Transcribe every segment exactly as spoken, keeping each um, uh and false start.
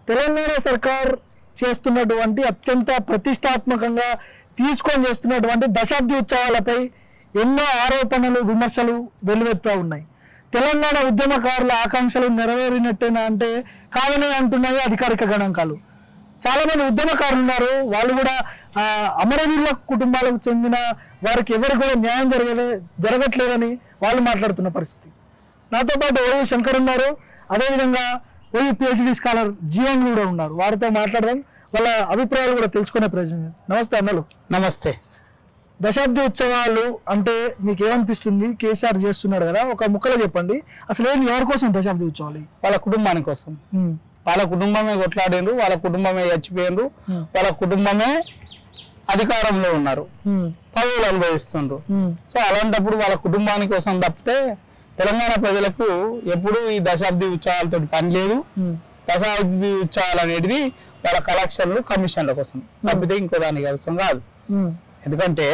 తెలంగాణ సర్కార్ చేస్తున్నటువంటి అత్యంత ప్రతిష్టాత్మకంగా తీసుకొని చేస్తున్నటువంటి దశాబ్ది ఉత్సవాలపై ఎన్నో ఆరోపణలు విమర్శలు వెలువెత్తుతూ ఉన్నాయి. తెలంగాణ ఉద్యమకారుల ఆకాంక్షలు నెరవేరినట్టేనా అంటే కాదని అంటున్నాయి అధికారిక గణాంకాలు. చాలామంది ఉద్యమకారులు ఉన్నారు, వాళ్ళు కూడా అమరవీరుల కుటుంబాలకు చెందిన వారికి ఎవరికి కూడా న్యాయం జరగలే జరగట్లేదని వాళ్ళు మాట్లాడుతున్న పరిస్థితి. నాతో పాటు ఓ శంకర్ ఉన్నారు, అదేవిధంగా ఓ పిహెచ్డి స్కాలర్ జీవన్ కూడా ఉన్నారు. వారితో మాట్లాడదాం, వాళ్ళ అభిప్రాయాలు కూడా తెలుసుకునే ప్రయత్నం. నమస్తే అన్నలు. నమస్తే. దశాబ్ది ఉత్సవాలు అంటే మీకు ఏమనిపిస్తుంది? కేసీఆర్ చేస్తున్నాడు కదా, ఒక ముక్కలో చెప్పండి. అసలు ఏం ఎవరి కోసం దశాబ్ది ఉత్సవాలు? వాళ్ళ కుటుంబాని కోసం. వాళ్ళ కుటుంబమే కొట్లాడిండ్రు, వాళ్ళ కుటుంబమే చచ్చిపోయిండ్రు, వాళ్ళ కుటుంబమే అధికారంలో ఉన్నారు, పదవులు అనుభవిస్తుండ్రు. సో అలాంటప్పుడు వాళ్ళ కుటుంబాని కోసం తప్పితే తెలంగాణ ప్రజలకు ఎప్పుడు ఈ దశాబ్ది ఉత్సవాలతో పని లేదు. దశాబ్ది ఉత్సవాలు అనేది వాళ్ళ కలెక్షన్లు కమిషన్ల కోసం తప్పితే ఇంకో దాని కోసం కాదు. ఎందుకంటే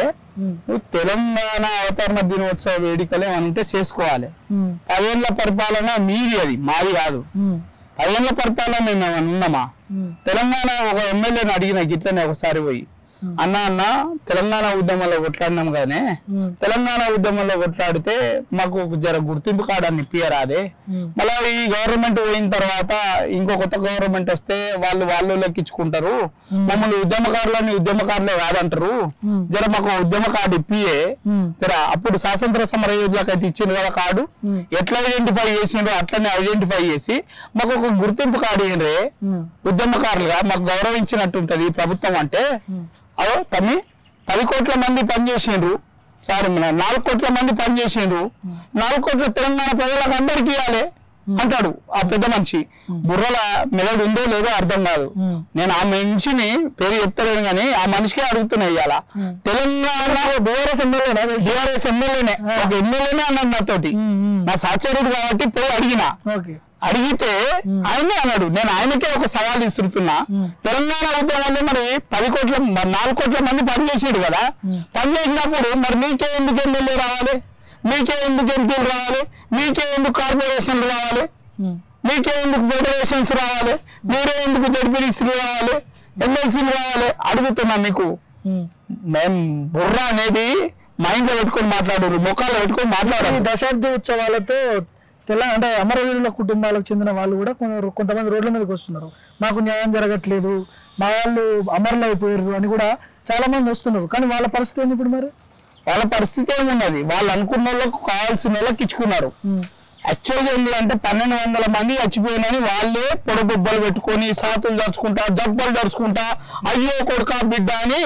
తెలంగాణ అవతరణ దినోత్సవ వేడుకలు ఏమంటే చేసుకోవాలి. పదేళ్ల పరిపాలన మీది, అది మాది కాదు. పదేళ్ల పరిపాలన మేము ఏమైనా ఉన్నామా? తెలంగాణ ఒక ఎమ్మెల్యేని అడిగిన గిట్లనే ఒకసారి పోయి, అన్న అన్న తెలంగాణ ఉద్యమంలో కొట్లాడినాం కానీ తెలంగాణ ఉద్యమంలో కొట్లాడితే మాకు జర గుర్తింపు కార్డు అని ఇప్పియరాదే, మళ్ళీ ఈ గవర్నమెంట్ పోయిన తర్వాత ఇంకో కొత్త గవర్నమెంట్ వస్తే వాళ్ళు వాళ్ళు లెక్కించుకుంటారు, మమ్మల్ని ఉద్యమకారులని ఉద్యమకారులే కాదంటారు, జర మాకు ఉద్యమ కార్డు ఇప్పియే జర. అప్పుడు స్వాతంత్ర సమర యోధులకు అయితే ఇచ్చింది కదా కార్డు, ఎట్లా ఐడెంటిఫై చేసిండ్రో అట్లనే ఐడెంటిఫై చేసి మాకు ఒక గుర్తింపు కార్డు ఇయ్యండ్రే, ఉద్యమకారులుగా మాకు గౌరవించినట్టు ఉంటది ప్రభుత్వం అంటే. అదో తమ్మి పది కోట్ల మంది పనిచేసిండ్రు, సారీ నాలుగు కోట్ల మంది పనిచేసిండ్రు, నాలుగు కోట్ల తెలంగాణ ప్రజలకు అందరికి ఇవ్వాలి అంటాడు ఆ పెద్ద మనిషి. బుర్రల మెదడు ఉందో లేదో అర్థం కాదు. నేను ఆ మనిషిని పేరు చెప్తలేను కానీ ఆ మనిషికే అడుగుతున్నా ఇవాళ. తెలంగాణ బీఆర్ఎస్ ఎమ్మెల్యేనే బీఆర్ఎస్ ఎమ్మెల్యేనే ఒక ఎమ్మెల్యేనే అన్నాడు నాతోటి, నా సహచరుడు కాబట్టి పోయి అడిగిన. అడిగితే ఆయనే అన్నాడు, నేను ఆయనకే ఒక సవాల్ ఇస్తున్నా, తెలంగాణ ఉద్యమంలో మరి పది కోట్ల నాలుగు కోట్ల మంది పనిచేసాడు కదా, పనిచేసినప్పుడు మరి మీకే ఎందుకు ఎమ్మెల్యే రావాలి, మీకే ఎందుకు ఎంపీలు రావాలి, మీకే ఎందుకు కార్పొరేషన్లు రావాలి, మీకే ఎందుకు ఫెడరేషన్స్ రావాలి, మీరే ఎందుకు జడ్పీడీసీలు రావాలి, ఎమ్మెల్సీలు రావాలి అడుగుతున్నా. మీకు మేము బుర్ర అనేది మైండ్ లో పెట్టుకొని మాట్లాడారు, ముఖాల్లో పెట్టుకొని మాట్లాడారు. దశాబ్ది ఉత్సవాలతో తెల్ల అంటే అమరవీరుల కుటుంబాలకు చెందిన వాళ్ళు కూడా కొంతమంది రోడ్ల మీదకి వస్తున్నారు, మాకు న్యాయం జరగట్లేదు, మా వాళ్ళు అమరులు అయిపోయారు అని కూడా చాలా మంది వస్తున్నారు. కానీ వాళ్ళ పరిస్థితి ఏంది ఇప్పుడు? మరి వాళ్ళ పరిస్థితి ఏమున్నది, వాళ్ళు అనుకున్న వాళ్ళకు కావాల్సిన వాళ్ళకి ఇచ్చుకున్నారు. యాక్చువల్గా ఏంటి అంటే పన్నెండు వందల మంది చచ్చిపోయినని వాళ్ళే పొడబొబ్బలు పెట్టుకొని సాతులు దరుచుకుంటా జబ్బలు దరుచుకుంటా అయ్యో కొడుకా బిడ్డ అని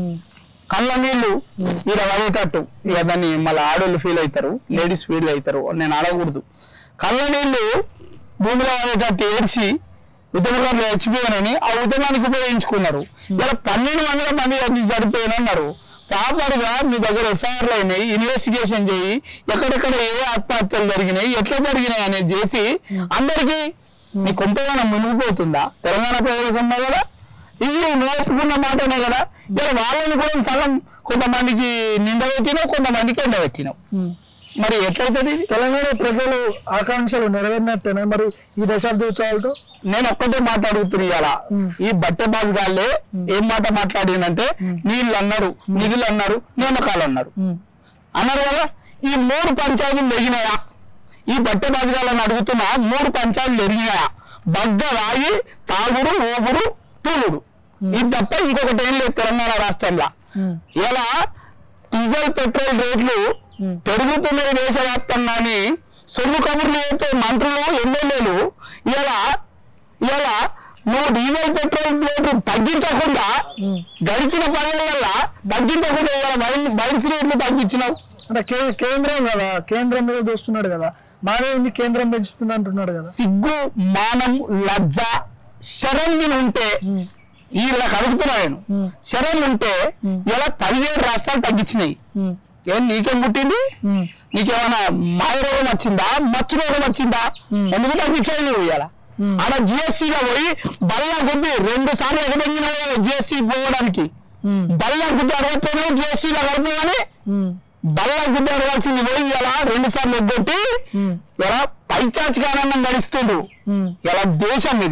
కళ్ళ నీళ్లు ఇలా పడేటట్టు, ఇక దాన్ని మళ్ళీ ఆడోళ్ళు ఫీల్ అవుతారు, లేడీస్ ఫీల్ అవుతారు, నేను అడగకూడదు. కళ్ళ నీళ్లు భూమిలో పడేటట్టు ఏడ్చి ఉద్యమకారులు చచ్చిపోయానని ఆ ఉద్యమానికి ఉపయోగించుకున్నారు. ఇలా పన్నెండు వందల మంది చనిపోయానన్నారు. ప్రాపర్గా మీ దగ్గర ఎఫ్ఐఆర్లు అయినాయి, ఇన్వెస్టిగేషన్ చేయి, ఎక్కడెక్కడ ఏ ఆత్మహత్యలు జరిగినాయి, ఎట్లా జరిగినాయి అనేది చేసి అందరికీ మీ కొంతగా మునిగిపోతుందా? తెలంగాణ ప్రజల సొమ్మే కదా ఇది, నేర్చుకున్న మాటనే కదా. ఇలా వాళ్ళని కూడా సగం కొంతమందికి నింద పెట్టినావు, కొంతమందికి ఎండ పెట్టినావు, మరి ఎట్లయితుంది? తెలంగాణ ప్రజలు ఆకాంక్షలు నెరవేరినట్టేనా మరి ఈ దశాబ్ది ఉత్సవాలతో? నేను ఒక్కటే మాట్లాడుతున్నా ఇవాళ, ఈ బట్టె బాజ్ గాళ్ళే ఏం మాట మాట్లాడిందంటే నీళ్ళు అన్నారు, నిధులు అన్నారు, నియామకాలు అన్నారు అన్నారు కదా. ఈ మూడు పంచాయతీలు ఎరిగినాయా? ఈ బట్టె బాజ్ గాళ్ళని అడుగుతున్నా, మూడు పంచాయతీలు ఎరిగినాయా? బగ్గ రాయి, తాగుడు, ఊగుడు, తూగుడు, ఇది తప్ప ఇంకొకటి ఏం లేదు తెలంగాణ రాష్ట్రంలో. ఇలా డీజిల్ పెట్రోల్ రేట్లు పెరుగుతున్నాయి దేశవ్యాప్తంగాని సొమ్ము కబుర్లు అయితే మంత్రులు ఎమ్మెల్యేలు ఇలా ఇలా నువ్వు డీజిల్ పెట్రోల్ రేట్లు తగ్గించకుండా గడిచిన పదేళ్ళ తగ్గించకుండా ఇలా బైక్స్ రేట్లు తగ్గించినావు అంటే కేంద్రం కదా, కేంద్రం మీద చూస్తున్నాడు కదా, మానే కేంద్రం పెంచుతుంది అంటున్నాడు కదా. సిగ్గు మానం లజ్జ శరణ్ ఉంటే వీళ్ళకి అడుగుతున్నా నేను, శరణ్ ఉంటే ఇలా పదిహేడు రాష్ట్రాలు తగ్గించినాయి. ఏం నీకేం పుట్టింది? నీకేమైనా మాయ రోగం వచ్చిందా, మచ్చు రోగం వచ్చిందా? ఎందుకు తగ్గించావు నువ్వు? ఇలా ఆడ జిఎస్టీలో పోయి బల్లా కొద్ది రెండు సార్లు ఎగబడినావు జిఎస్టీ పోవడానికి, బల్లా గుడ్డి అడగకపోయినావు జిఎస్టీలో కడుపు కానీ బల్లా గుడ్డి అడగాల్సింది పోయి ఇలా రెండు సార్లు ఎగ్గొట్టి ఇలా పైచాచికానందం గడిస్తుండ్రు. ఇలా దేశం ఇది,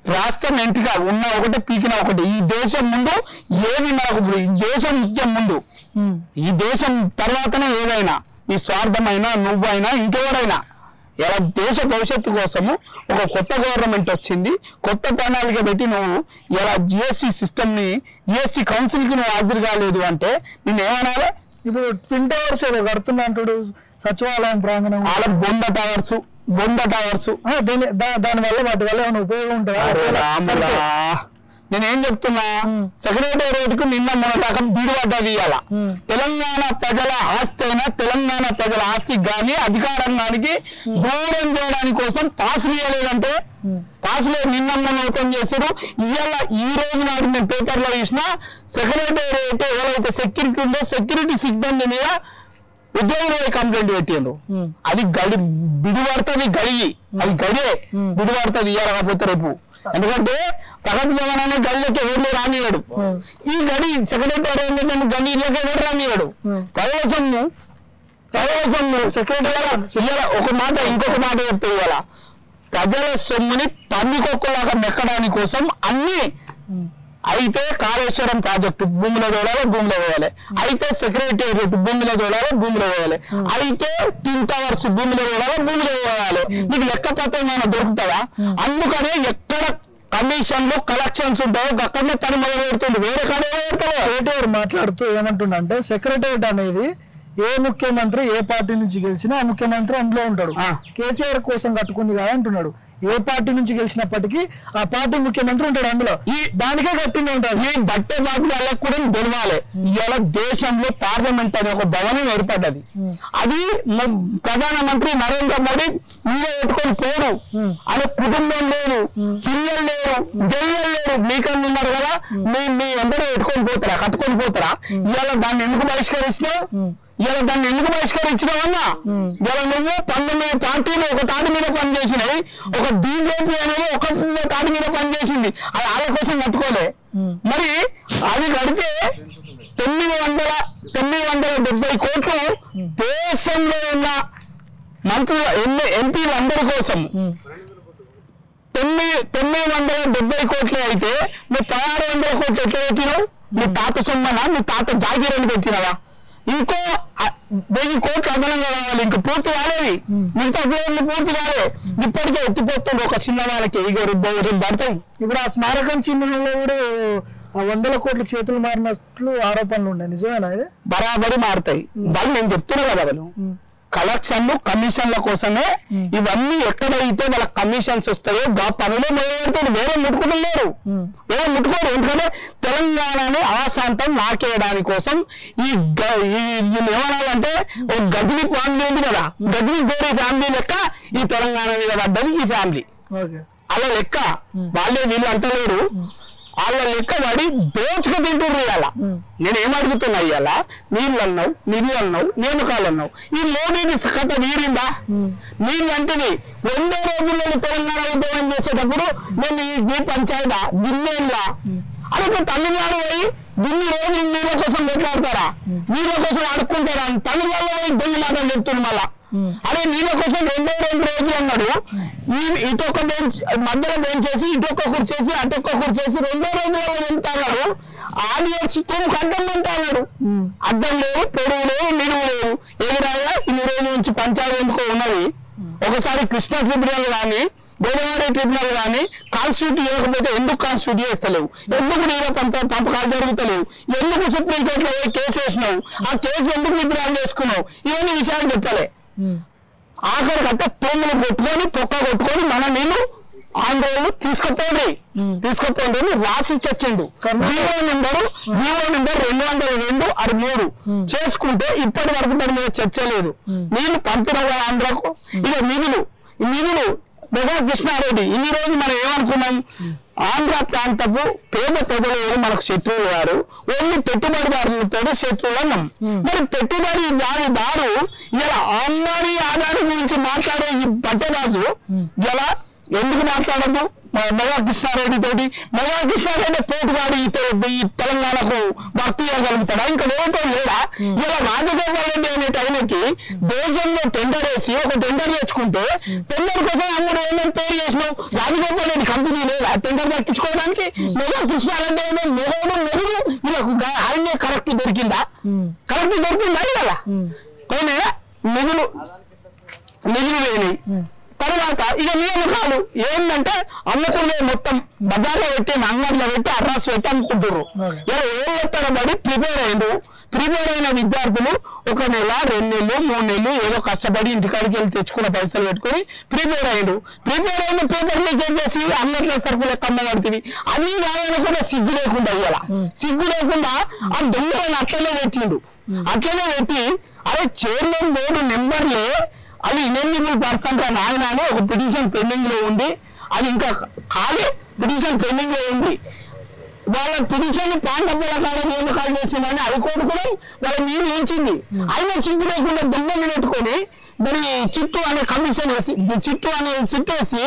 రాష్ట్రం ఎంపిక ఉన్న ఒకటి పీకిన ఒకటి. ఈ దేశం ముందు ఏది మనకు ఈ దేశం ముఖ్యం ముందు, ఈ దేశం తర్వాతనే ఏదైనా, ఈ స్వార్థమైనా నువ్వైనా ఇంకెవరైనా. ఇలా దేశ భవిష్యత్తు కోసము ఒక కొత్త గవర్నమెంట్ వచ్చింది, కొత్త ప్రణాళిక పెట్టి నువ్వు ఇలా జిఎస్టీ సిస్టమ్ ని జిఎస్టీ కౌన్సిల్ కి నువ్వు హాజరు కాలేదు అంటే నేను ఏమనాలి? ఇప్పుడు ట్విన్ టవర్స్ ఏదో కడుతున్నా అంటాడు సచివాలయం ప్రాంగణం, వాళ్ళ బొంద టవర్స్ బొంద టవర్స్ దాని వల్ల వాటి వల్ల ఏమైనా ఉపయోగం ఉంటుందా? నేనేం చెప్తున్నా, సెక్రటేరియట్ కు నిన్న మన దాకా బీడుపడ్డది. ఇవాళ తెలంగాణ ప్రజల ఆస్తి అయినా తెలంగాణ ప్రజల ఆస్తి కానీ అధికారానికి దూరం చేయడానికి కోసం పాస్ ఇవ్వలేదంటే పాస్లో నిన్న మొన్న ఓపెన్ చేశారు. ఇవాళ ఈ రోజు నాడు నేను పేపర్లో చూసిన సెక్రటేరియట్ ఎవరైతే సెక్యూరిటీ ఉందో సెక్యూరిటీ సిబ్బంది మీద ఉద్యోగులు కంప్లైంట్ పెట్టిండ్రు. అది గడి బిడుపడుతుంది, గడి అది గడే బిడుపడుతుంది ఇవ్వకపోతే రేపు. ఎందుకంటే ప్రగతి భవన్ అనే గడిలోకి ఎవరు రానియాడు, ఈ గడి సెక్రటేరియట్ గడిలోకి ఎవరు రానియాడు. కైవసము కైవసము సెక్రటరీ ఒక మాట ఇంకొక మాట చెప్తే ఇవాళ ప్రజల సొమ్ముని పందికొక్కలాగా మెక్కడానికి కోసం అన్ని అయితే కాళేశ్వరం ప్రాజెక్టు భూమిలో తోడాలి భూమిలో పోవాలి, అయితే సెక్రటేరియట్ భూమిలో తోడాలి భూమిలో పోవాలి, అయితే ట్విన్ టవర్స్ భూమిలో తోడాలి భూమిలో పోవాలి. నీకు లెక్క పత్రం ఏమైనా దొరుకుతుందా? అందుకనే ఎక్కడ కమిషన్లు కలెక్షన్స్ ఉంటాయో అక్కడనే పని మొదలు పెడుతుంది, వేరే కాడే కేటీఆర్ మాట్లాడుతూ ఏమంటుండంటే సెక్రటేరియట్ అనేది ఏ ముఖ్యమంత్రి ఏ పార్టీ నుంచి గెలిచినా ఆ ముఖ్యమంత్రి అందులో ఉంటాడు, కేసీఆర్ కోసం కట్టుకుంది కదా అంటున్నాడు. ఏ పార్టీ నుంచి గెలిచినప్పటికీ ఆ పార్టీ ముఖ్యమంత్రి ఉంటాడు అందులో, ఈ దానికే కట్టింది ఉంటుంది. ఈ బట్టే బాస్ వాళ్ళకు కూడా తెలవాలి. ఇవాళ దేశంలో పార్లమెంట్ అనే ఒక భవనం ఏర్పడ్డది, అది ప్రధానమంత్రి నరేంద్ర మోడీ మీరే పెట్టుకొని పోరు, అనే కుటుంబం లేదు, పిల్లలు లేరు, జైలు లేరు, మీకన్నా ఉన్నారు కదా, మీ మీ అందరూ పెట్టుకొని పోతారా, కట్టుకొని పోతారా? ఇవాళ దాన్ని ఎందుకు బహిష్కరిస్తున్నావు? ఇలా దాన్ని ఎందుకు బహిష్కరించినావన్నా? ఇలా నువ్వు పంతొమ్మిది పార్టీలు ఒక తాటి మీద పనిచేసినాయి, ఒక బీజేపీ అనేది ఒక తాటి మీద పనిచేసింది, అది వాళ్ళ కోసం కట్టుకోలే. మరి అది కడితే తొమ్మిది వందల తొమ్మిది వందల డెబ్బై కోట్లు దేశంలో ఉన్న మంత్రుల ఎమ్మె ఎంపీలు అందరి కోసం తొమ్మిది తొమ్మిది వందల డెబ్బై కోట్లు అయితే నువ్వు పదహారు వందల కోట్లు ఎట్లా పెట్టినావు? నీ తాత సొమ్మనా, నీ తాత జాగీరని పెట్టినావా? ఇంకో వెయ్యి కోట్లు అదనంగా కావాలి, ఇంకా పూర్తి కాలేదు, మిగతా పేర్లు పూర్తి కాలే, ఇప్పటికే ఎత్తిపోతుంది ఒక చిన్న వాళ్ళకి పడతాయి. ఇప్పుడు ఆ స్మారకం చిహ్నంలో కూడా వందల కోట్ల చేతులు మారినట్లు ఆరోపణలు ఉన్నాయి, నిజమేనా? ఇది బరాబరి మారుతాయి. వాళ్ళు నేను చెప్తున్నా కదా, వాళ్ళు కలెక్షన్లు కమిషన్ల కోసమే ఇవన్నీ ఎక్కడైతే వాళ్ళ కమిషన్స్ వస్తాయో గా పనులు మొదలుపెడుతుంది, వేరే ముట్టుకుంటున్నారు, వేరే ముట్టుకోరు. ఎందుకంటే తెలంగాణని ఆశాంతం నాకేయడానికి కోసం ఈ ఏమనాలంటే ఒక గజని ఫ్యామిలీ ఉంది కదా, గజని గోరి ఫ్యామిలీ లెక్క ఈ తెలంగాణ మీద పడ్డది ఈ ఫ్యామిలీ. అలా లెక్క వాళ్ళే వీళ్ళు అంటలేరు, వాళ్ళ లెక్క పడి దోచుకు తింటున్నారు. ఇవాళ నేను ఏమడుగుతున్నా, ఇవాళ నీళ్ళు అన్నావు, నిధులు అన్నావు, నియామకాలు అన్నావు, ఈ మోడీని కథ వీరిందా? నీళ్ళు అంటేది వందో రోజుల్లో తెలంగాణ ఉద్యోగం చేసేటప్పుడు నేను ఈ పంచాయతీ గిన్నెలా అరే ఇప్పుడు తమిళనాడు పోయి గిన్ని రోజులు నీళ్ళ కోసం కొట్లాడతారా, నీళ్ళ కోసం ఆడుకుంటారా? తమిళనాడులో పోయి దొంగ మాటలు చెప్తుంది మళ్ళా. అరే నీళ్ళ కోసం రెండో రెండు రోజులు అన్నాడు, ఈ ఇటొక్క బెంచ్ మధ్యలో బెంచ్ చేసి ఇటొక్క కూర్చేసి అటొక్క కూర్చేసి రెండో రోజులలో వెళ్తాడు. ఆడియన్స్ తూముకు అడ్డం అంటాడు, అడ్డం లేవు, పొడుగు లేవు, నిలువు లేవు. ఎదురాగా ఇన్ని రోజుల నుంచి పంచాయతీ ఎందుకో ఉన్నది. ఒకసారి కృష్ణా ట్రిబ్యునల్ కానీ గోదావరి ట్రిబ్యునల్ కానీ కాన్స్టిట్యూట్ చేయకపోతే ఎందుకు కాన్స్టిట్యూట్ చేస్తలేవు? ఎందుకు నీళ్ళ పంప పంపకాలు జరుగుతలేవు? ఎందుకు సుప్రీంకోర్టులో పోయి కేసు వేసినావు? ఆ కేసు ఎందుకు విత్డ్రా చేసుకున్నావు? ఇవన్నీ విషయాలు చెప్పలే. ఆఖరికంతా తూములు కొట్టుకొని పొక్క కొట్టుకొని మన నీళ్ళు ఆంధ్రలో తీసుకుపోండి తీసుకుపోండి అని రాసి చచ్చిండు. జీవో నెంబరు జీవో నెంబర్ రెండు వందల రెండు అది మూడు చేసుకుంటే ఇప్పటి వరకు దాని మీద చర్చ లేదు. నీళ్లు పంపిన ఆంధ్రకు ఇక నిధులు నిధులు మెగా కృష్ణారెడ్డి ఇన్ని రోజులు మనం ఏమనుకున్నాం, ఆంధ్ర ప్రాంతపు పేద ప్రజలు మనకు శత్రువులు గారు, ఓన్లీ పెట్టుబడిదారులతో శత్రువులు అన్నాం. మరి పెట్టుబడి దారు ఇలా అంబానీ ఆదాని గురించి మాట్లాడే ఈ బట్టరాజు ఇలా ఎందుకు మాట్లాడద్దు? మెగా కృష్ణారెడ్డి తోటి మెగా కృష్ణారెడ్డి పోటుగాడు ఈ తెలంగాణకు భక్తి చేయగలుగుతాడా? ఇంకా వేరే లేదా? ఇలా రాజగోపాల్ రెడ్డి అనే టైంకి దేశంలో టెండర్ వేసి ఒక టెండర్ తెచ్చుకుంటే టెండర్ కోసం అమ్ముడు ఏమేమి పేరు చేసినావు? రాజగోపాల్ రెడ్డి కంపెనీ లేదా టెండర్ దక్కించుకోవడానికి? మెగా కృష్ణారెడ్డి అనే మొగోడు మెరుగు ఇలా ఆయనే కరెక్ట్ దొరికిందా? కరెక్ట్ దొరికిందా? ఇలా పోయినా నిధులు నిధులు పోయినాయి. తర్వాత ఇక నియామకాలు ఏంటంటే అమ్ముకునే మొత్తం బజార్లో పెట్టి అంగడిలో పెట్టి అర్రాసు పెట్టి అమ్ముకుంటారు. ఇలా ఏం తరబడి ప్రిపేర్ అయ్యిండు. ప్రిపేర్ అయిన విద్యార్థులు ఒక నెల రెండు నెలలు మూడు నెలలు ఏదో కష్టపడి ఇంటికాడికి వెళ్ళి తెచ్చుకున్న పైసలు పెట్టుకుని ప్రిపేర్ అయ్యిండు. ప్రిపేర్ అయిన పేపర్ లీకేజ్ చేసి అంగట్లో సరుకులు ఎక్క అమ్మబడుతుంది. అది రాయని కూడా సిగ్గు లేకుండా ఇవ్వాల సిగ్గు లేకుండా ఆ దొంగలను అట్లనే పెట్టిండు. అట్లనే పెట్టి అదే చైర్మన్ బోర్డు నెంబర్లే అది ఇనెలిజిబుల్ పర్సన్ రా నాయన అని ఒక పిటిషన్ పెండింగ్ లో ఉంది. అది ఇంకా ఖాళీ పిటిషన్ పెండింగ్ లో ఉంది. వాళ్ళ పిటిషన్ పాండవుల కాలం నియామకాలు చేసిందని హైకోర్టు కూడా వాళ్ళ నీళ్ళు ఉంచింది. అయినా సిగ్గు లేకుండా దొంగలు పెట్టుకొని మరి సిట్టు అనే కమిషన్ వేసి సిట్టు అనే సిట్ వేసి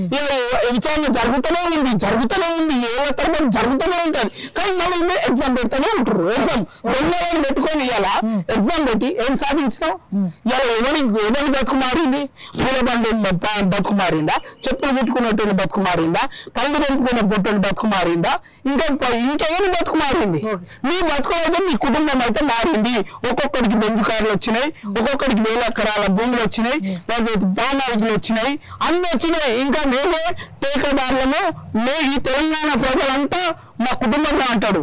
విచారణ జరుగుతూనే ఉంది జరుగుతూనే ఉంది ఏళ్ళ తరబడి జరుగుతూనే ఉంటుంది. కానీ మళ్ళీ ఎగ్జామ్ పెడతానే ఉంటారు. ఎగ్జామ్ దొంగలను పెట్టుకొని ఇవాళ ఎగ్జామ్ పెట్టి ఏం సాధించినావు? ఇలా ఎవరి ఎవరి బతుకు మారింది? పూల బండి బతుకు మారిందా? చెప్పులు పెట్టుకున్నట్టు బతుకు మారిందా? పళ్ళు పెట్టుకున్న బొట్టుని బతుకు మారిందా? ఇంకా ఇంకేమి బతుకు మారింది? మీ బతుకు అయితే మీ కుటుంబం అయితే మారింది. ఒక్కొక్కడికి బెంచ్ కార్లు వచ్చినాయి, ఒక్కొక్కడికి వేల ఎకరాల భూములు వచ్చినాయి, బాన్ హౌస్లు వచ్చినాయి, అన్ని వచ్చినాయి. ఇంకా మేమే టేకదారులను మే ఈ తెలంగాణ ప్రజలంతా మా కుటుంబంలో అంటాడు.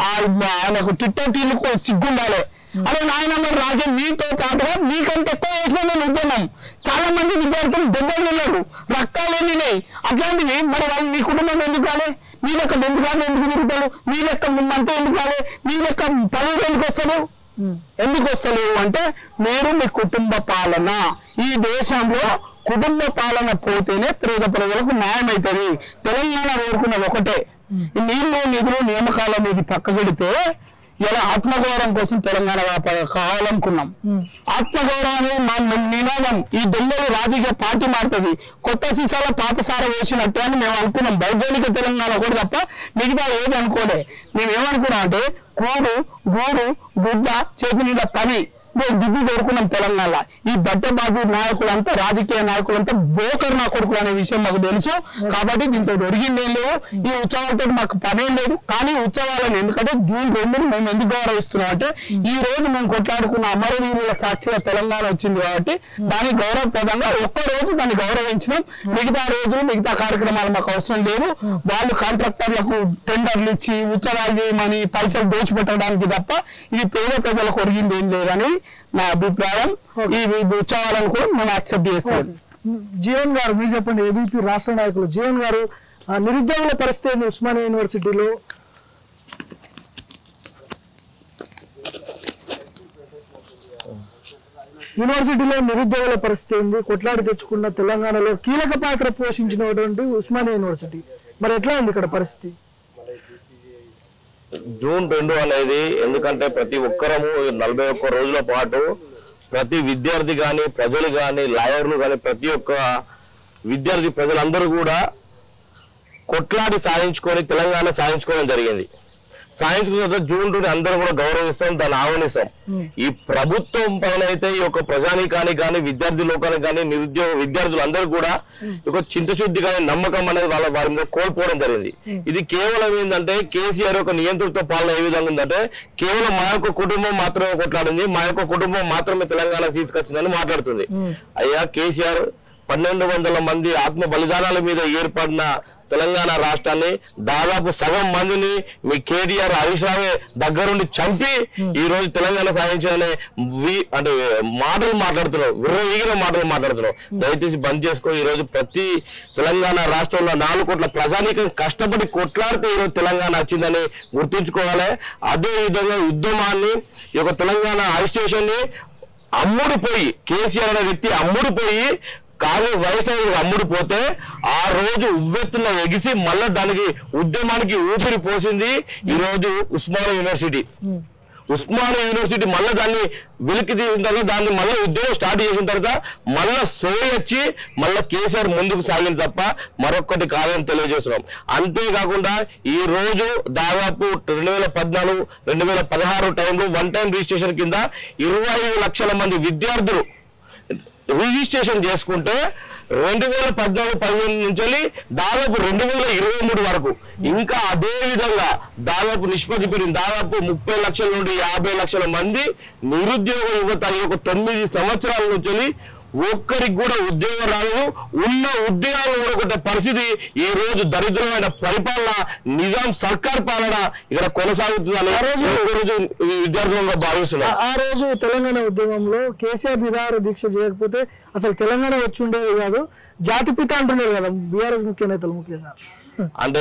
ఆయనకు టిట్టటీలకు సిగ్గుండాలి. అదే నాయన మరి రాజే మీతో పాటుగా మీకంటే ఎక్కువ చేసిన నేను ఉద్యమం. చాలా మంది విద్యార్థులు దెబ్బలు ఉన్నారు, రక్తాలు ఎన్నినాయి. అట్లాంటివి మరి వాళ్ళు మీ కుటుంబం ఎందుకు కాలే? మీ లెక్క బెంచుకాలు ఎందుకు తిరుగుతాడు? మీ లెక్క మంతా ఎందుకు కాలే? మీ లెక్క పదవులు ఎందుకు వస్తాడు? ఎందుకు వస్తలేవు అంటే మీరు మీ కుటుంబ పాలన. ఈ దేశంలో కుటుంబ పాలన పోతేనే పేద ప్రజలకు న్యాయం అవుతుంది. తెలంగాణ కోరుకున్నది ఒకటే, నీళ్లు నిధులు నియామకాల మీద పక్కగెడితే ఇలా ఆత్మగౌరవం కోసం తెలంగాణ కావాలనుకున్నాం. ఆత్మగౌరవాన్ని మా నినాదం. ఈ దొంగలు రాజకీయ పార్టీ మారుతుంది. కొత్త సీసాల పాత సార వేసినట్టు అని మేము అనుకున్నాం. భౌగోళిక తెలంగాణ కూడా తప్ప మిగతా ఏది అనుకోలే. మేము ఏమనుకున్నాం అంటే కూడు గూడు గుడ్డ చేతి మీద పని దిద్ది కోరుకున్నాం తెలంగాణ. ఈ బట్టబాజీ నాయకులంతా రాజకీయ నాయకులంతా బోకర్ నా కొడుకులు అనే విషయం మాకు తెలుసు. కాబట్టి దీంతో ఒరిగిందేం లేవు. ఈ ఉత్సవాలతో మాకు పనేం లేదు. కానీ ఉత్సవాలను ఎందుకంటే జూన్ రెండును మేము ఎందుకు గౌరవిస్తున్నాం అంటే ఈ రోజు మేము కొట్లాడుకున్న అమరవీరుల సాక్షిగా తెలంగాణ వచ్చింది కాబట్టి దాని గౌరవప్రదంగా ఒక్క రోజు దాన్ని గౌరవించడం. మిగతా రోజులు మిగతా కార్యక్రమాలు మాకు అవసరం లేదు. వాళ్ళు కాంట్రాక్టర్లకు టెండర్లు ఇచ్చి ఉత్సవాలు చేయమని పైసలు దోచిపెట్టడానికి తప్ప ఇది పేద ప్రజలకు ఒరిగింది ఏం లేదని నా అభిప్రాయం. ఈ ఉత్సవాలను కూడా మనం యాక్సెప్ట్ చేస్తాం. జీవన్ గారు మీరు చెప్పండి. ఏబీపీ రాష్ట్ర నాయకులు జీవన్ గారు, నిరుద్యోగుల పరిస్థితి ఏంది ఉస్మానియా యూనివర్సిటీలో? యూనివర్సిటీలో నిరుద్యోగుల పరిస్థితి ఏంది? కొట్లాడి తెచ్చుకున్న తెలంగాణలో కీలక పాత్ర పోషించినటువంటి ఉస్మానియా యూనివర్సిటీ మరి ఎట్లా ఉంది ఇక్కడ పరిస్థితి? జూన్ రెండు అనేది ఎందుకంటే ప్రతి ఒక్కరము నలభై ఒక్క రోజుల పాటు ప్రతి విద్యార్థి కానీ ప్రజలు కానీ లాయర్లు కానీ ప్రతి ఒక్క విద్యార్థి ప్రజలందరూ కూడా కొట్లాడి సాధించుకొని తెలంగాణ సాధించుకోవడం జరిగింది. సాధించుకున్న తర్వాత జూన్ రెండు అందరూ కూడా గౌరవిస్తాం, దాన్ని ఆహ్వానిస్తాం. ఈ ప్రభుత్వం పైన అయితే ఈ యొక్క ప్రజానీకానికి కానీ విద్యార్థి లోకానికి కానీ నిరుద్యోగ విద్యార్థులందరూ కూడా ఒక చింతశుద్ధి కానీ నమ్మకం అనేది వాళ్ళ వారి మీద కోల్పోవడం జరిగింది. ఇది కేవలం ఏంటంటే కేసీఆర్ యొక్క నియంత్రణతో పాలన ఏ విధంగా ఉందంటే కేవలం మా యొక్క కుటుంబం మాత్రమే కొట్లాడింది, మా యొక్క కుటుంబం మాత్రమే తెలంగాణ తీసుకొచ్చిందని మాట్లాడుతుంది. అయ్యా కేసీఆర్ పన్నెండు వందల మంది ఆత్మ బలిదానాల మీద ఏర్పడిన తెలంగాణ రాష్ట్రాన్ని దాదాపు సగం మందిని మీ కేటీఆర్ హరీష్ రావే దగ్గరుండి చంపి ఈ రోజు తెలంగాణ సాధించాలనే అంటే మాటలు మాట్లాడుతున్నావు, విర్రవీగిన మాటలు మాట్లాడుతున్నావు. దయచేసి బంద్ చేసుకో. ఈ రోజు ప్రతి తెలంగాణ రాష్ట్రంలో నాలుగు కోట్ల ప్రజానీకం కష్టపడి కొట్లాడితే ఈ రోజు తెలంగాణ వచ్చిందని గుర్తుంచుకోవాలి. అదే విధంగా ఉద్యమాన్ని ఈ యొక్క తెలంగాణ అజిటేషన్ ని అమ్ముడిపోయి కేసీఆర్ అనే వ్యక్తి అమ్ముడిపోయి కాంగ్రెస్ వైఎస్ఆర్ అమ్ముడిపోతే ఆ రోజు ఉవ్వెత్తున ఎగిసి మళ్ళా దానికి ఉద్యమానికి ఊపిరి పోసింది ఈ రోజు ఉస్మానియా యూనివర్సిటీ. ఉస్మానియా యూనివర్సిటీ మళ్ళీ దాన్ని వెలికి తీసిన తర్వాత దాన్ని మళ్ళీ ఉద్యోగం స్టార్ట్ చేసిన తర్వాత మళ్ళీ సోయి వచ్చి మళ్ళీ కేసీఆర్ ముందుకు సాగింది తప్ప మరొకటి కాదని తెలియజేస్తున్నాం. అంతేకాకుండా ఈ రోజు దాదాపు రెండు వేల పద్నాలుగు రెండు వేల పదహారు టైంలో వన్ టైం రిజిస్ట్రేషన్ కింద ఇరవై ఐదు లక్షల మంది విద్యార్థులు రిజిస్ట్రేషన్ చేసుకుంటే రెండు వేల పద్నాలుగు పదిహేను నుంచి దాదాపు రెండు వేల ఇరవై మూడు వరకు ఇంకా అదే విధంగా దాదాపు నిష్పత్తి పెరిగింది. దాదాపు ముప్పై లక్షల నుండి యాభై లక్షల మంది నిరుద్యోగ యువత ఈ యొక్క తొమ్మిది సంవత్సరాల నుంచి ఒక్కరికి కూడా ఉద్యోగం రాలేదు. ఉన్న ఉద్యోగాలు కూడా పరిస్థితి ఈ రోజు దరిద్రమైన పరిపాలన నిజాం సర్కార్ పాలన ఇక్కడ కొనసాగుతుందని ఆ రోజు రోజు విద్యార్థులుగా భావిస్తున్నారు. ఆ రోజు తెలంగాణ ఉద్యమంలో కేసీఆర్ నిరాహార దీక్ష చేయకపోతే అసలు తెలంగాణ వచ్చి ఉండేది కాదు. జాతిపిత అంటున్నారు కదా బీఆర్ఎస్ ముఖ్య నేతలు ముఖ్యంగా. అంటే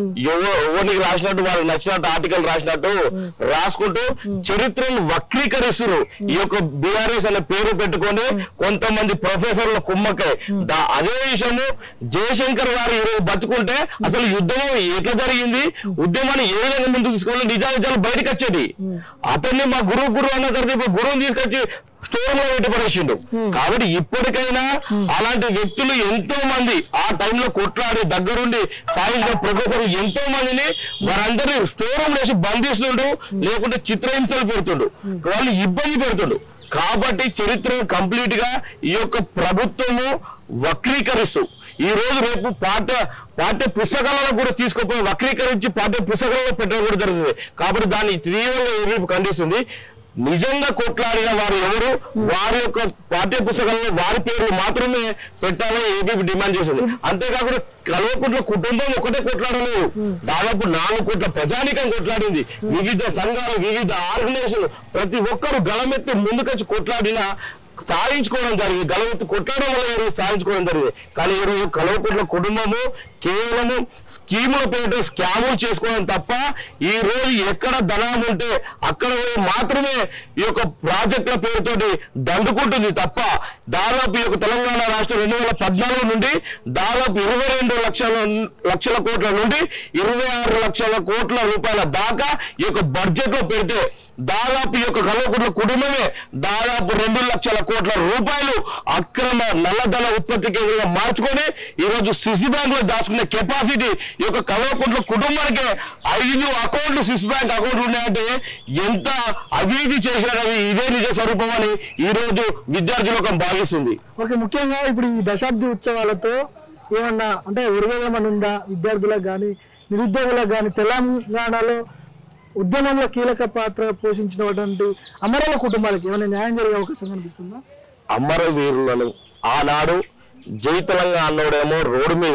ఎవరికి రాసినట్టు వాళ్ళకి నచ్చినట్టు ఆర్టికల్ రాసినట్టు రాసుకుంటూ చరిత్రను వక్రీకరిస్తున్నారు. ఈ యొక్క బీఆర్ఎస్ అనే పేరు పెట్టుకొని కొంతమంది ప్రొఫెసర్ల కుమ్మకై అదే విషయము జయశంకర్ గారు ఈరోజు బతుకుంటే అసలు యుద్ధం ఎట్లా జరిగింది, ఉద్యమాన్ని ఏ విధంగా ముందుకు తీసుకోవాలి నిజా నిజాలు బయటకు వచ్చేది. అతన్ని మా గురువు గురువు అన్న తర్వాత ఇప్పుడు గురువుని తీసుకొచ్చి స్టోర్ లో పెట్టి పడేసిండు. కాబట్టి ఇప్పటికైనా అలాంటి వ్యక్తులు ఎంతో మంది ఆ టైంలో కొట్లాడి దగ్గరుండి సాయించిన ప్రొఫెసర్లు ఎంతో మందిని వారందరినీ స్టోర్ రూమ్ వేసి బంధిస్తుండు, లేకుంటే చిత్రహింసలు పెడుతుండు, వాళ్ళు ఇబ్బంది పెడుతుండు. కాబట్టి చరిత్ర కంప్లీట్ గా ఈ యొక్క ప్రభుత్వము వక్రీకరిస్తూ ఈ రోజు రేపు పాఠ్య పాఠ్య పుస్తకాలను కూడా తీసుకుపోయి వక్రీకరించి పాఠ్య పుస్తకాలలో పెట్టడం కూడా జరుగుతుంది. కాబట్టి దాన్ని తీవ్రంగా ఏబీపీ ఖండిస్తుంది. నిజంగా కొట్లాడిన వారు ఎవరు, వారి యొక్క పాఠ్య పుస్తకాలలో వారి పేర్లు మాత్రమే పెట్టాలని ఏబీపీ డిమాండ్ చేసింది. అంతేకాకుండా కల్వకుంట్ల కుటుంబం ఒకటే కొట్లాడలేదు, దాదాపు నాలుగు కోట్ల ప్రజానికం కొట్లాడింది. వివిధ సంఘాలు వివిధ ఆర్గనైజేషన్ ప్రతి ఒక్కరు గళమెత్తి ముందుకొచ్చి కొట్లాడిన సాధించుకోవడం జరిగింది. గలవెత్తి కొట్టడం వల్ల ఈరోజు సాధించుకోవడం జరిగింది. కానీ ఈరోజు కల్వకుంట్ల కుటుంబము కేవలము స్కీముల పేరు స్కాములు చేసుకోవడం తప్ప ఈ రోజు ఎక్కడ ధనం ఉంటే అక్కడ మాత్రమే ఈ యొక్క ప్రాజెక్టుల పేరుతోటి దండుకుంటుంది తప్ప దాదాపు ఈ యొక్క తెలంగాణ రాష్ట్రం రెండు వేల పద్నాలుగు నుండి దాదాపు ఇరవై రెండు లక్షల లక్షల కోట్ల నుండి ఇరవై ఆరు లక్షల కోట్ల రూపాయల దాకా ఈ యొక్క బడ్జెట్ లో పెడితే దాదాపు ఈ యొక్క కల్వకుంట్ల కుటుంబమే దాదాపు రెండు లక్షల కోట్ల రూపాయలు అక్రమ నల్లధన ఉత్పత్తి కేంద్రంగా మార్చుకొని ఈ రోజు స్విస్ బ్యాంక్ లో దాచుకునే కెపాసిటీ ఈ యొక్క కల్వకుంట్ల కుటుంబానికి ఐదు అకౌంట్లు స్విస్ బ్యాంక్ అకౌంట్లు ఉన్నాయంటే ఎంత అవినీతి చేసినది ఇదే నిజ స్వరూపం అని ఈ రోజు విద్యార్థి లోకం భావిస్తుంది. ఓకే, ముఖ్యంగా ఇప్పుడు ఈ దశాబ్ది ఉత్సవాలతో ఏమన్నా అంటే ఉరగమని ఉందా విద్యార్థులకు కానీ నిరుద్యోగులకు కానీ? తెలంగాణలో ఉద్యమంలో కీలక పాత్ర పోషించినటువంటి అమరుల కుటుంబాలకి ఏమైనా న్యాయం జరిగే అవకాశం కనిపిస్తుందా? అమర వీరులను ఆనాడు జై తెలంగాణ అన్నోడేమో రోడ్డు మీద,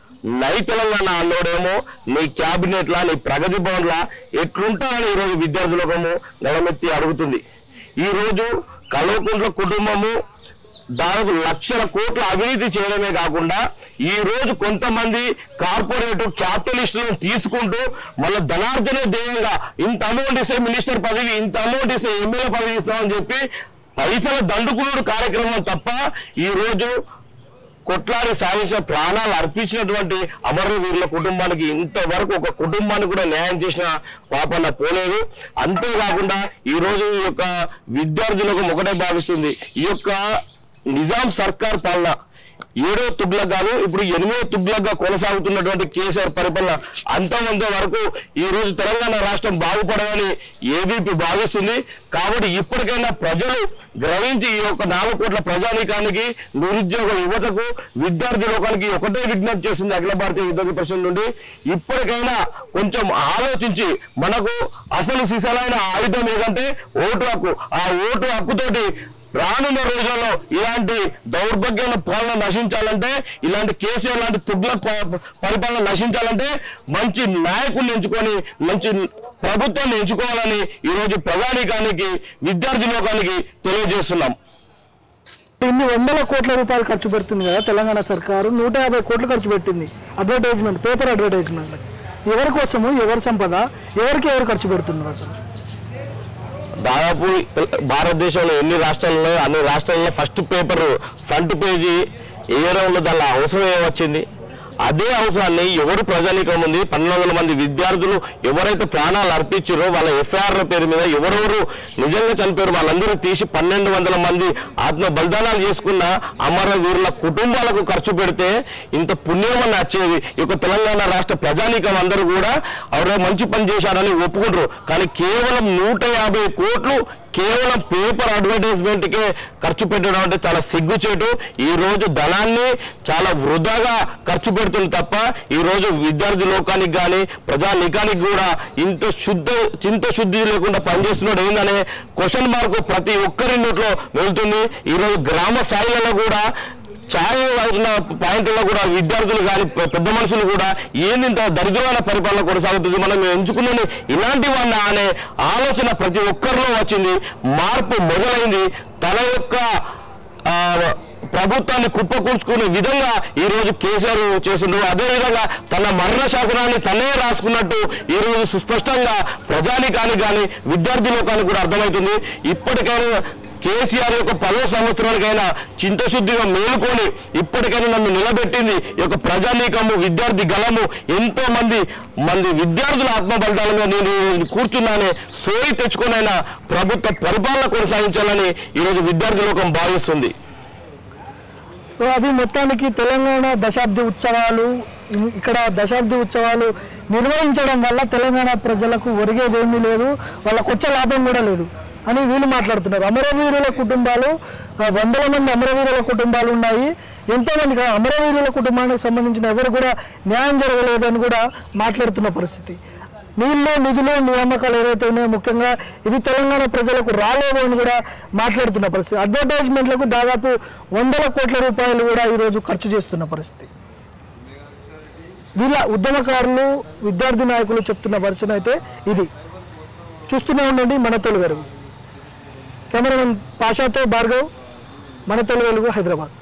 నై తెలంగాణ అన్నోడేమో నీ క్యాబినెట్ లా నీ ప్రగతి భవన్ లా ఎట్లుంటారని ఈరోజు విద్యార్థులకము గడమెత్తి అడుగుతుంది. ఈ రోజు కల్వకుంట్ల కుటుంబము దాదాపు లక్షల కోట్ల అవినీతి చేయడమే కాకుండా ఈ రోజు కొంతమంది కార్పొరేట్ క్యాపిటలిస్టులను తీసుకుంటూ మళ్ళీ ధనార్జన ధ్యేయంగా ఇంత అమౌంట్ ఇస్తే మినిస్టర్ పదవి, ఇంత అమౌంట్ ఇస్తే ఎమ్మెల్యే పదవి ఇస్తామని చెప్పి పైసల దండుకునుడు కార్యక్రమం తప్ప ఈ రోజు కొట్లాడి సాధించిన ప్రాణాలు అర్పించినటువంటి అమరవీరుల కుటుంబానికి ఇంతవరకు ఒక కుటుంబానికి కూడా న్యాయం చేసిన పాపన్న పోలేదు. అంతేకాకుండా ఈ రోజు ఈ యొక్క విద్యార్థులకు ఒకటే భావిస్తుంది, ఈ యొక్క నిజాం సర్కార్ పాలన ఏడో తుగ్లక్ గాను ఇప్పుడు ఎనిమిదో తుగ్లక్ గా కొనసాగుతున్నటువంటి కేసీఆర్ పరిపాలన అంతమంది వరకు ఈ రోజు తెలంగాణ రాష్ట్రం బాగుపడాలని ఏబీపీ భావిస్తుంది. కాబట్టి ఇప్పటికైనా ప్రజలు గ్రహించి ఈ యొక్క నాలుగు కోట్ల ప్రజానీకానికి, నిరుద్యోగ యువతకు, విద్యార్థి లోకానికి ఒకటే విజ్ఞప్తి చేస్తుంది అఖిల భారతీయ విద్యార్థి పరిషత్ నుండి. ఇప్పటికైనా కొంచెం ఆలోచించి మనకు అసలు సిసలైన ఆయుధం ఏదంటే ఓటు హక్కు. ఆ ఓటు హక్కుతోటి రానున్న రోజుల్లో ఇలాంటి దౌర్భాగ్యాల పాలన నశించాలంటే, ఇలాంటి కేసీఆర్ లాంటి తుగ్లక్ పరిపాలన నశించాలంటే మంచి నాయకుల్ని ఎంచుకొని మంచి ప్రభుత్వాన్ని ఎంచుకోవాలని ఈరోజు ప్రజానీకానికి, విద్యార్థి లోకానికి తెలియజేస్తున్నాం. ఇన్ని వందల కోట్ల రూపాయలు ఖర్చు పెడుతుంది కదా తెలంగాణ సర్కారు, నూట యాభై కోట్లు ఖర్చు పెట్టింది అడ్వర్టైజ్మెంట్, పేపర్ అడ్వర్టైజ్మెంట్. ఎవరి కోసము, ఎవరి సంపద, ఎవరికి ఎవరు ఖర్చు పెడుతున్నారు అసలు? దాదాపు భారతదేశంలో ఎన్ని రాష్ట్రాల్లో అన్ని రాష్ట్రాల్లో ఫస్ట్ పేపర్ ఫ్రంట్ పేజీ వేయడంలో దాని అవసరం ఏమొచ్చింది? అదే అవసరాన్ని ఎవరు ప్రజానీకం ఉంది పన్నెండు వందల మంది విద్యార్థులు ఎవరైతే ప్రాణాలు అర్పించారో వాళ్ళ ఎఫ్ఐఆర్ల పేరు మీద ఎవరెవరు నిజంగా చనిపోయారు వాళ్ళందరూ తీసి పన్నెండు వందల మంది ఆత్మ బలిదానాలు చేసుకున్న అమరవీరుల కుటుంబాలకు ఖర్చు పెడితే ఇంత పుణ్యమని వచ్చేది. ఈ యొక్క తెలంగాణ రాష్ట్ర ప్రజానీకం అందరూ కూడా ఎవరో మంచి పని చేశారని ఒప్పుకుంటారు. కానీ కేవలం నూట యాభై కోట్లు కేవలం పేపర్ అడ్వర్టైజ్మెంట్ కే ఖర్చు పెట్టడం అంటే చాలా సిగ్గుచేటు. ఈ రోజు ధనాన్ని చాలా వృధాగా ఖర్చు పెడుతుంది తప్ప ఈ రోజు విద్యార్థి లోకానికి కానీ ప్రజానీకానికి కూడా ఇంత శుద్ధ చింత శుద్ధి లేకుండా పనిచేస్తున్నాడు ఏందనే క్వశ్చన్ మార్క్ ప్రతి ఒక్కరి నోట్లో వెళ్తుంది. ఈరోజు గ్రామ స్థాయిలలో కూడా ఛాయ అవుతున్న పాయింట్లో కూడా విద్యార్థులు కానీ పెద్ద మనుషులు కూడా ఏంది ఇంత దరిద్రమైన పరిపాలన కొనసాగుతుంది, మనం ఎంచుకున్నది ఇలాంటి వాళ్ళ అనే ఆలోచన ప్రతి ఒక్కరిలో వచ్చింది. మార్పు మొదలైంది. తన యొక్క ప్రభుత్వాన్ని కుప్పకూర్చుకునే విధంగా ఈ రోజు కేసీఆర్ చేస్తున్నారు. అదేవిధంగా తన మరణ శాసనాన్ని తనే రాసుకున్నట్టు ఈ రోజు సుస్పష్టంగా ప్రజానీకానికి కానీ విద్యార్థి లోకానికి కూడా అర్థమవుతుంది. ఇప్పటికైనా కేసీఆర్ యొక్క పదో సంవత్సరానికైనా చింతశుద్ధిగా మేలుకొని ఇప్పటికైనా నన్ను నిలబెట్టింది ఈ యొక్క ప్రజానీకము విద్యార్థి గలము ఎంతో మంది మంది విద్యార్థుల ఆత్మ బలిదానంగా నేను కూర్చున్నానే సోయి తెచ్చుకునైనా ప్రభుత్వ పరిపాలన కొనసాగించాలని ఈరోజు విద్యార్థి లోకం భావిస్తుంది. సో అది మొత్తానికి తెలంగాణ దశాబ్ది ఉత్సవాలు ఇక్కడ దశాబ్ది ఉత్సవాలు నిర్వహించడం వల్ల తెలంగాణ ప్రజలకు ఒరిగేదేమీ లేదు, వాళ్ళకు వచ్చే లాభం కూడా లేదు అని వీళ్ళు మాట్లాడుతున్నారు. అమరవీరుల కుటుంబాలు వందల మంది అమరవీరుల కుటుంబాలు ఉన్నాయి. ఎంతోమంది అమరవీరుల కుటుంబానికి సంబంధించిన ఎవరు కూడా న్యాయం జరగలేదని కూడా మాట్లాడుతున్న పరిస్థితి. నీళ్ళు నిధులు నియామకాలు ఏవైతే ఉన్నాయో ముఖ్యంగా ఇది తెలంగాణ ప్రజలకు రాలేదు అని కూడా మాట్లాడుతున్న పరిస్థితి. అడ్వర్టైజ్మెంట్లకు దాదాపు వందల కోట్ల రూపాయలు కూడా ఈరోజు ఖర్చు చేస్తున్న పరిస్థితి. వీళ్ళ ఉద్యమకారులు విద్యార్థి నాయకులు చెప్తున్న వర్షన్ అయితే ఇది. చూస్తూనే ఉండండి మన తొలి వెలుగు. కెమెరామెన్ పాషాతో భార్గవ్, మన తొలి వెలుగు, హైదరాబాద్.